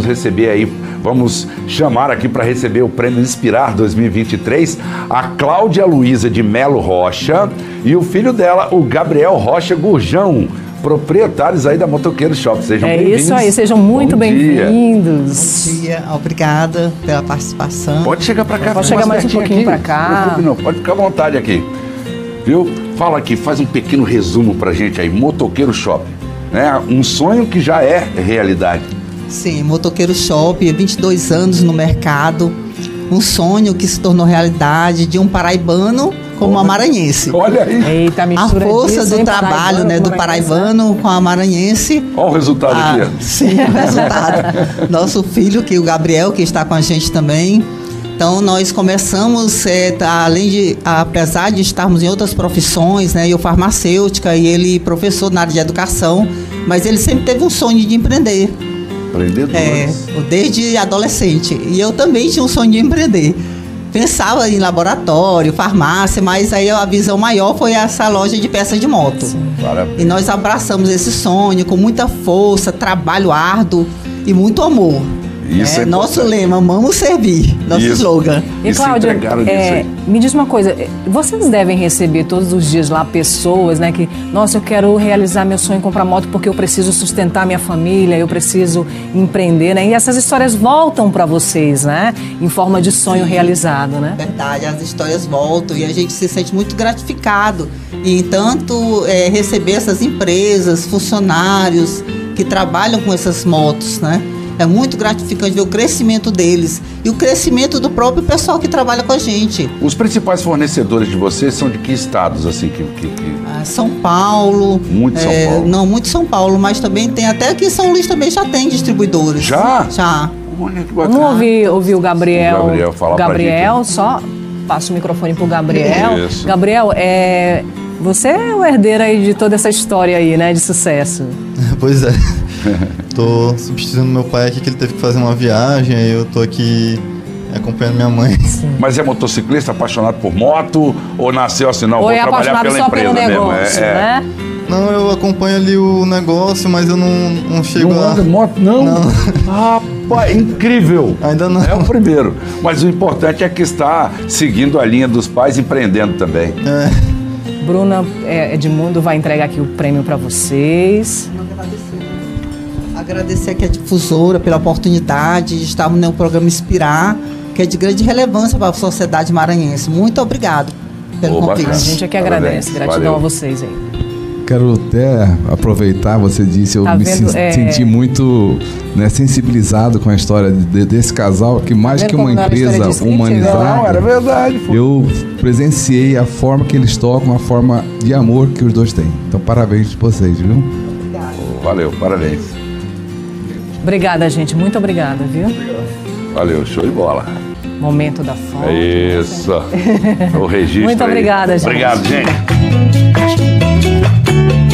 receber aí, vamos chamar aqui para receber o Prêmio Inspirar 2023, a Cláudia Luísa de Melo Rocha e o filho dela, o Gabriel Rocha Gurjão, proprietários aí da Motoqueiro Shop. Sejam bem-vindos. É isso aí, sejam muito bem-vindos. Bom dia, obrigada pela participação. Pode chegar para cá. Pode chegar mais um pouquinho para cá. Não, pode ficar à vontade aqui. Viu? Fala aqui, faz um pequeno resumo pra gente aí, Motoqueiro Shop, né? Um sonho que já é realidade. Sim, Motoqueiro Shop, 22 anos no mercado, um sonho que se tornou realidade de um paraibano como uma maranhense. Olha aí. Eita, a força do trabalho, né, do paraibano com a maranhense. Olha o resultado aqui. Sim, o resultado. Nosso filho, que o Gabriel, que está com a gente também. Então, nós começamos, apesar de estarmos em outras profissões, né, eu farmacêutica e ele professor na área de educação, mas ele sempre teve um sonho de empreender. Desde adolescente. E eu também tinha um sonho de empreender. Pensava em laboratório, farmácia, mas aí a visão maior foi essa loja de peças de moto. E nós abraçamos esse sonho com muita força, trabalho árduo e muito amor. Isso é nosso lema, amamos servir, nosso slogan. E Cláudia, me diz uma coisa, vocês devem receber todos os dias lá pessoas, né, que, nossa, eu quero realizar meu sonho em comprar moto porque eu preciso sustentar minha família, eu preciso empreender, né, e essas histórias voltam para vocês, né, em forma de sonho realizado, né? Verdade, as histórias voltam e a gente se sente muito gratificado em tanto receber essas empresas, funcionários que trabalham com essas motos, né? É muito gratificante ver o crescimento deles e o crescimento do próprio pessoal que trabalha com a gente. Os principais fornecedores de vocês são de que estados, assim? São Paulo. Muito São Paulo? Não, muito São Paulo, mas também tem, até aqui em São Luís também já tem distribuidores. Já? Já. Olha que bacana. Vamos ouvir o Gabriel. Gabriel, só passa o microfone pro Gabriel. Isso. Gabriel, você é o herdeiro aí de toda essa história aí, né, de sucesso. Pois é. Tô substituindo meu pai aqui, que ele teve que fazer uma viagem, aí eu tô aqui acompanhando minha mãe. Sim. Mas é motociclista, apaixonado por moto, ou nasceu assim, não, ou vou trabalhar pela só empresa pelo negócio, mesmo? Né? Não, eu acompanho ali o negócio, mas eu não chego não lá. Anda moto, não? Rapaz, incrível! Ainda não. É o primeiro. Mas o importante é que está seguindo a linha dos pais, empreendendo também. Bruna Edmundo vai entregar aqui o prêmio para vocês. Agradecer aqui a difusora pela oportunidade de estarmos no programa Inspirar, que é de grande relevância para a sociedade maranhense. Muito obrigado pelo convite. A gente é que agradece. Gratidão a vocês aí. Quero até aproveitar, você disse, eu me senti muito sensibilizado com a história desse casal, que mais que uma empresa humanizada, era verdade. Eu presenciei a forma que eles tocam, a forma de amor que os dois têm. Então, parabéns para vocês, viu? Valeu, parabéns. Obrigada, gente. Muito obrigada, viu? Valeu, show de bola. Momento da foto. Isso. O registro. Muito obrigada, gente. Obrigado, gente.